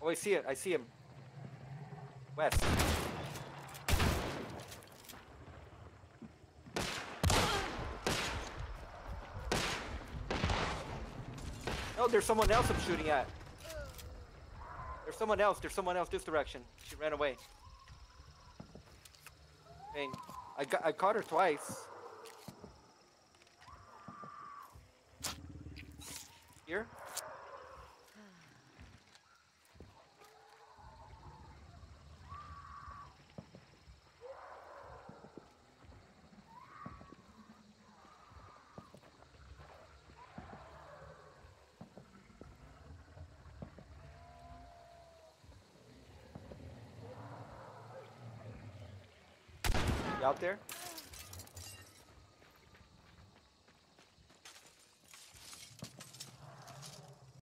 Oh, I see it. I see him. West. Oh, there's someone else I'm shooting at. There's someone else. There's someone else this direction. She ran away. Dang. I caught her twice. Here? You out there?